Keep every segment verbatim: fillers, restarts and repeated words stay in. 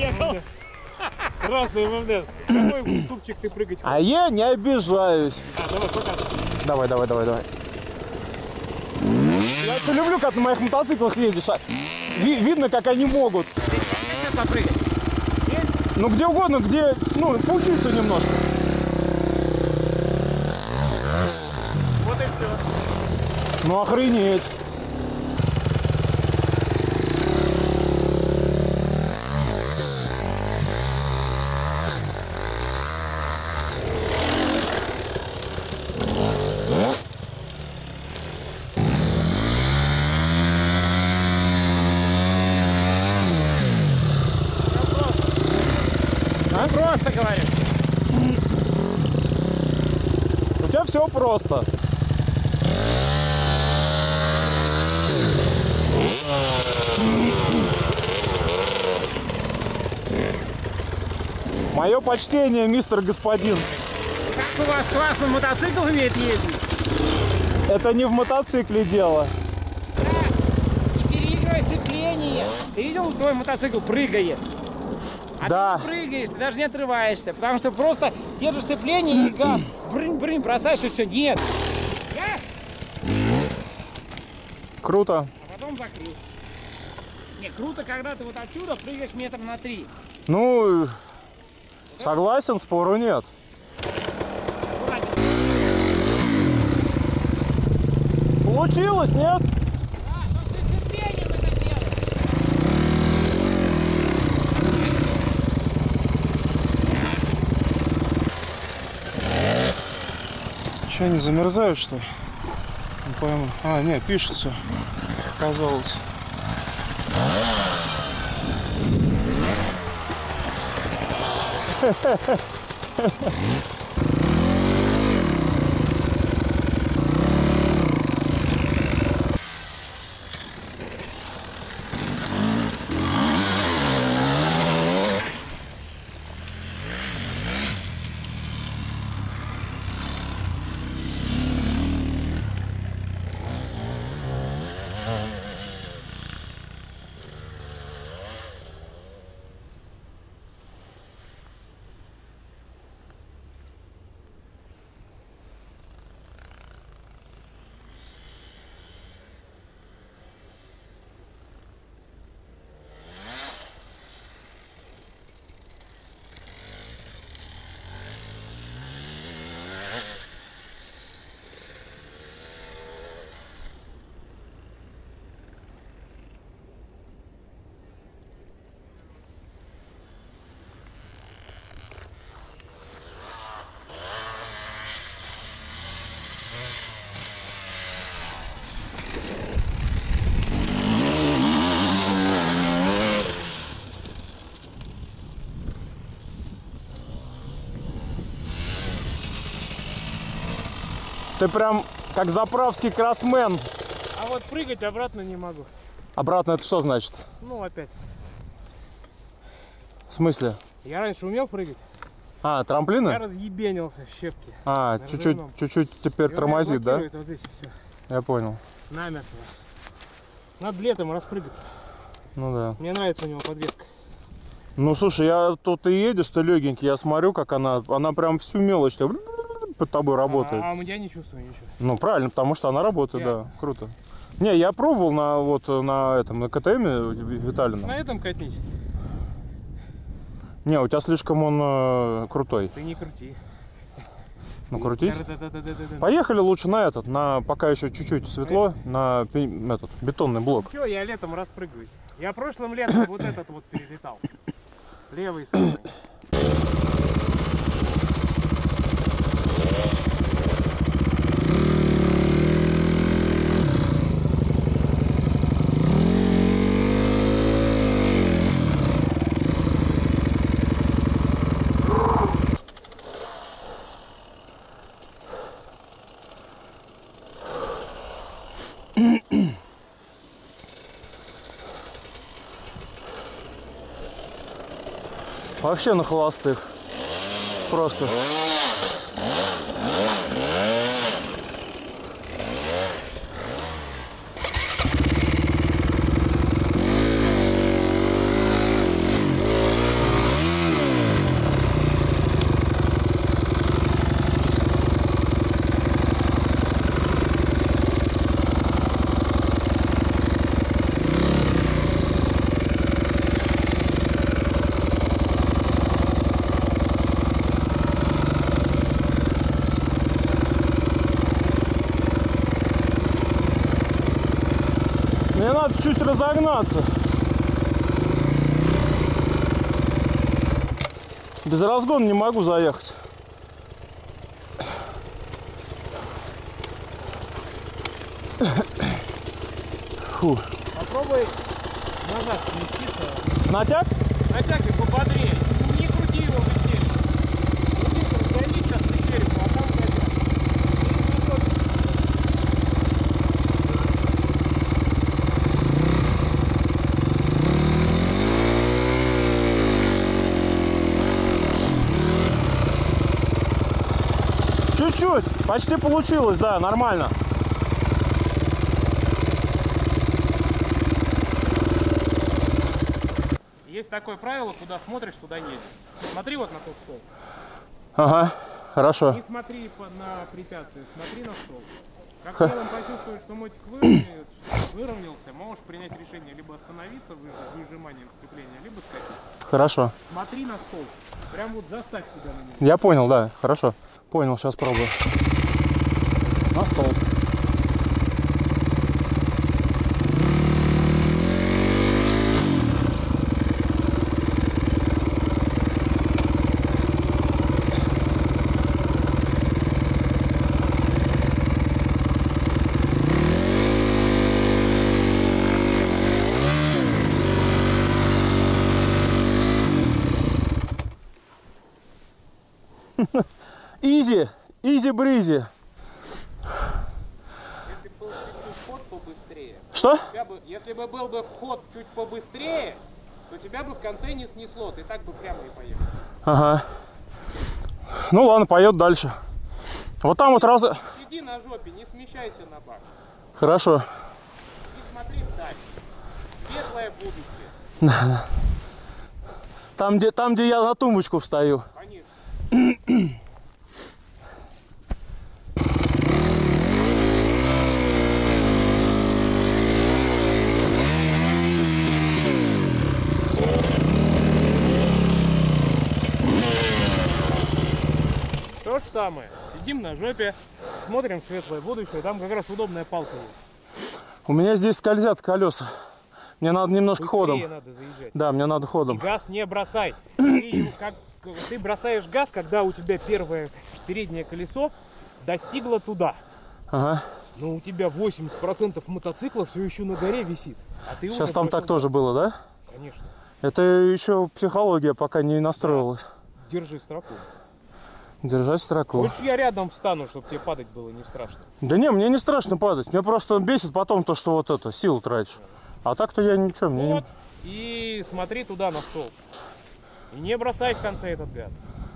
приехал. Красный эм эм дэ. Какой уступчик ты прыгать хочешь? А я не обижаюсь. А, давай, показывай. Давай, давай, давай, давай. Я что люблю, как на моих мотоциклах ездишь. Ви видно, как они могут. Здесь попрыгать. Есть? Ну где угодно, где, ну, поучиться немножко. Вот и все. Ну охренеть. А? Просто говорю. У тебя все просто. Мое почтение, мистер господин. Как у вас классно мотоцикл умеет ездить? Это не в мотоцикле дело. Да, не переигрывай сцепление. Ты видел, твой мотоцикл прыгает? А Да. ты не прыгаешь, ты даже не отрываешься, потому что просто держишь сцепление и газ, брынь-брынь, бросаешь и все. Нет. Я? Круто. А потом закрыл. Не, круто, когда ты вот отсюда прыгаешь метр на три. Ну, согласен, спору нет. Получилось, нет? Да, но ты терпением это делаешь. Че, они замерзают, что ли? Не пойму. А, нет, пишет все. Оказалось. Ты прям как заправский кроссмен. А вот прыгать обратно не могу. Обратно это что значит? Ну, опять. В смысле? Я раньше умел прыгать. А, Я трамплины? разъебенился в щепки. А, на чуть-чуть, разрывном. чуть-чуть теперь И он тормозит, меня да? блокирует вот здесь и все. Я понял. Намертво. Надо летом распрыгаться. Ну да. Мне нравится у него подвеска. Ну слушай, я тут ты едешь, ты легенький, я смотрю, как она, она прям всю мелочь под тобой работает. А, а я не чувствую ничего. Ну правильно, потому что она работает, Я. да, круто. Не, я пробовал на вот на этом, на ка тэ эме Виталина. На этом катнись. Не, у тебя слишком он э, крутой. Ты не крути. Ну крутить? Да-да-да-да-да-да. Поехали лучше на этот, на пока еще чуть-чуть светло, на пи- этот бетонный блок. Че, я летом распрыгиваюсь. Я прошлым летом вот этот вот перелетал. Левый самый. Вообще на холостых. Просто. Мне надо чуть разогнаться. Без разгона не могу заехать. Фу. Попробуй назад сместиться. Натяг? Натягивай пободрее. Не крути его быстрее. Крути, разгони сейчас быстрее, а там натяг. Чуть-чуть. Почти получилось, да, нормально. Есть такое правило, куда смотришь, туда едешь. Смотри вот на тот стол. Ага, хорошо. Не смотри по- на препятствия, смотри на стол. Как делом почувствуешь, что мотик выровняется, выровнялся, можешь принять решение либо остановиться выж- выжиманием сцепления, либо скатиться. Хорошо. Смотри на стол. Прям вот заставь себя на него. Я понял, да, хорошо. Понял, сейчас пробую. На стол. Изи, изи-бризи. Если бы был чуть вход побыстрее, Что? тебя бы, если бы был бы вход чуть побыстрее, то тебя бы в конце не снесло, ты так бы прямо и поехал. Ага. Ну ладно, поет дальше. Вот там вот раз... Сиди на жопе, не смещайся на бак. Хорошо. И смотри вдаль. Светлое будущее. Там где, там, где я на тумбочку встаю. Конечно. То же самое. Сидим на жопе, смотрим в светлое будущее, там как раз удобная палка есть. У меня здесь скользят колеса. Мне надо немножко Быстрее ходом. надо заезжать. Да, мне надо И ходом. газ не бросай. Ты, как, ты бросаешь газ, когда у тебя первое переднее колесо достигло туда. Ага. Но у тебя восемьдесят процентов мотоцикла все еще на горе висит. А ты Сейчас уже там бросил так тоже газ. было, да? Конечно. Это еще психология пока не настроилась. Держи строку. Держать строку. Хочешь, я рядом встану, чтобы тебе падать было не страшно? Да не, мне не страшно падать. Мне просто бесит потом то, что вот это, силу тратишь. А так-то я ничего, мне Вот. И смотри туда на стол. И не бросай в конце этот газ.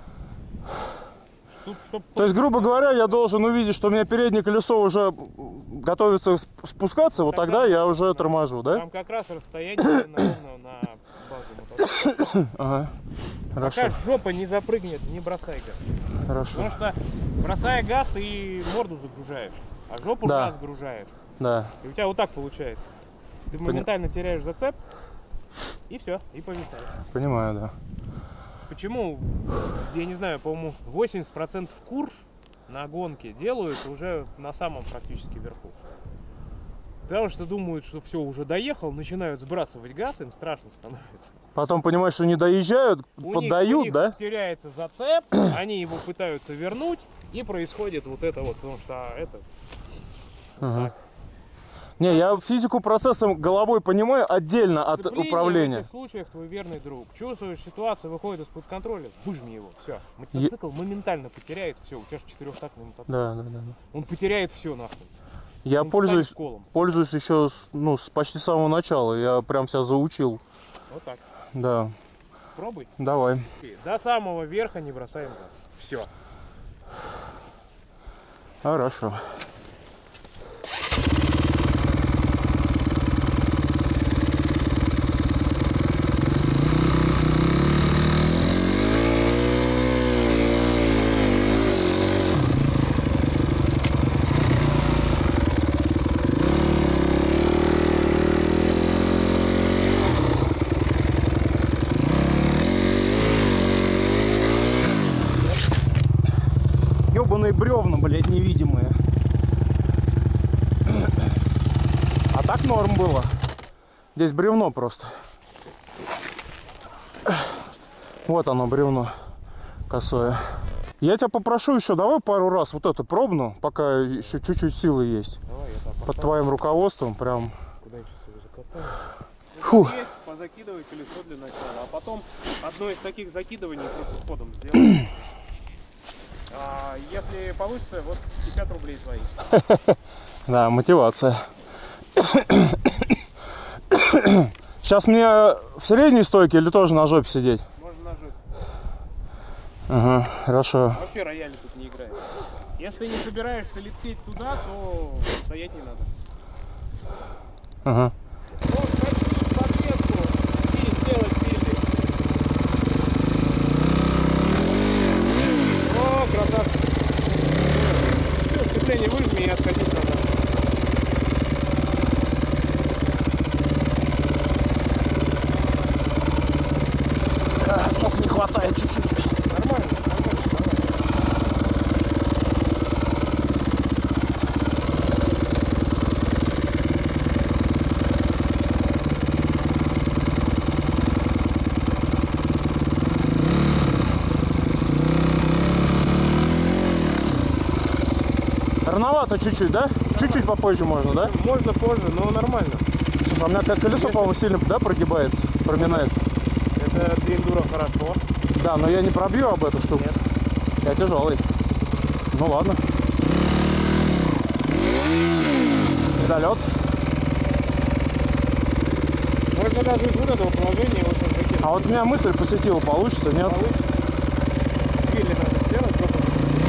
Тут, чтоб... То есть, грубо говоря, я должен увидеть, что у меня переднее колесо уже готовится сп- спускаться, вот тогда, Тогда я уже торможу, да? Там как раз расстояние ровно на базу мотоцикла. Ага. Хорошо, Пока жопа не запрыгнет, не бросай газ. хорошо. Потому что, бросая газ, ты морду загружаешь, а жопу Да. газ загружаешь. Да. И у тебя вот так получается. Ты моментально теряешь зацеп, и все, и повисаешь. Понимаю, да. Почему, я не знаю, по-моему, восемьдесят процентов курв на гонке делают уже на самом практически верху. Потому что думают, что все, уже доехал, начинают сбрасывать газ, им страшно становится. Потом понимаешь, что не доезжают, У поддают, них, у них да? теряется зацеп, они его пытаются вернуть, и происходит вот это вот, потому что это... Ага. так. Не, я физику процесса головой понимаю отдельно от Сцепление управления. в этих случаях твой верный друг. Чувствуешь, ситуация выходит из-под контроля, выжми его, все. Мотоцикл моментально потеряет все, у тебя же четырехтактный мотоцикл. Да, да, да. да. Он потеряет все нахуй. Я Он пользуюсь, станет колом. пользуюсь еще с, ну, с почти самого начала. Я прям себя заучил. Вот так. Да, Пробуй. давай. До самого верха не бросаем газ. Все. Хорошо. Ёбаные бревна, блядь, невидимые. А Так норм было. Здесь бревно просто. Вот оно, бревно косое. Я тебя попрошу еще, давай пару раз вот это пробну, пока еще чуть-чуть силы есть. Давай, я под твоим руководством прям. Куда-нибудь его закопаем. Фу. Позакидывай колесо для начала, а потом одно из таких закидываний просто ходом сделаем. А если получится, вот пятьдесят рублей твои. Да, мотивация. Сейчас мне в средней стойке или тоже на жопе сидеть? Можно на жопе. Ага, хорошо. Вообще рояль тут не играет. Если не собираешься лететь туда, то стоять не надо. Ага. Можешь качнуть подвеску и сделать пилли. О, красавчик. Все, сцепление выжми и откатись назад. А, ног не хватает чуть-чуть. Нормально, нормально, нормально. Рановато чуть-чуть, да? Чуть-чуть попозже можно, да? Можно позже, но нормально. Слушай, а у меня как колесо, Если- по-моему, сильно, да, прогибается, проминается. Это для эндуро хорошо. Да, но я не пробью об эту штуку. Нет. Я тяжелый. Ну ладно. Недолет. Можно даже из вот этого положения его сейчас закинуть. А вот у меня мысль посетила, получится, нет? Получится. Пилли надо сделать, жопу.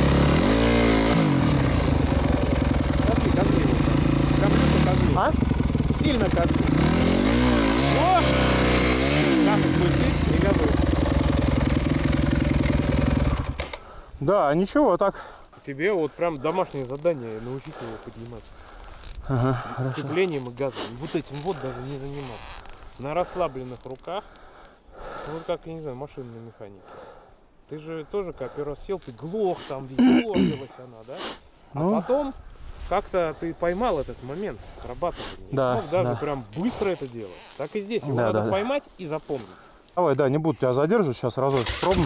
Козли, козли. Козлю-то козли. А? Сильно козли. О! Как отпустить и газуй. Да, ничего, так. Тебе вот прям домашнее задание научить его поднимать. Ага, Сцеплением и газом. Вот этим вот даже не заниматься. На расслабленных руках. Ну, вот как, я не знаю, машинной механики. Ты же тоже, как первый раз сел, ты глох там, дергалась она, да? А Ну. потом как-то ты поймал этот момент срабатывания. И Да, смог даже да. прям быстро это делать. Так и здесь. Его Да, надо да, да. поймать и запомнить. Давай, да, не буду тебя задерживать, сейчас разок пробно.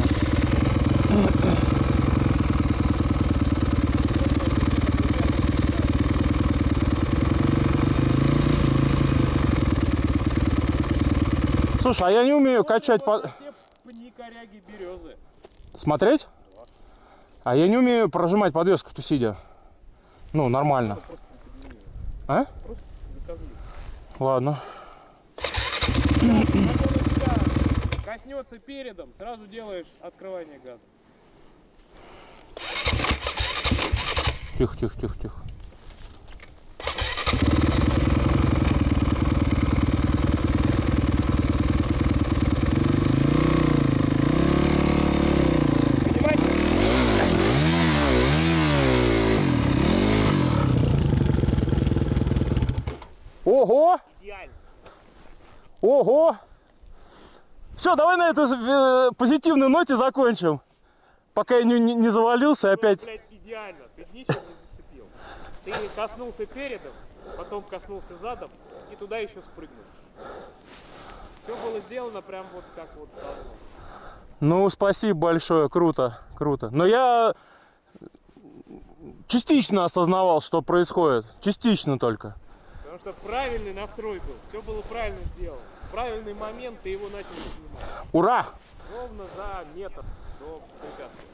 Слушай, а я не умею качать по... Те пни коряги березы. Смотреть? А я не умею прожимать подвеску-то сидя. Ну, нормально. Просто подними. А? Просто закозли. Ладно. Как он у тебя коснется передом, сразу делаешь открывание газа. Тихо, тихо, тихо, тихо. Понимаете? Ого! Идеально. Ого! Все, давай на этой э, позитивной ноте закончим. Пока я не, не, не завалился и опять... Ну, блядь, идеально. Ты днище не зацепил. Ты коснулся передом, потом коснулся задом и туда еще спрыгнул. Все было сделано прям вот как вот должно. Ну, спасибо большое, круто, круто. Но я частично осознавал, что происходит. Частично только. Потому что правильный настрой был. Все было правильно сделано. В правильный момент ты его начал снимать. Ура! Ровно за метр до препятствия.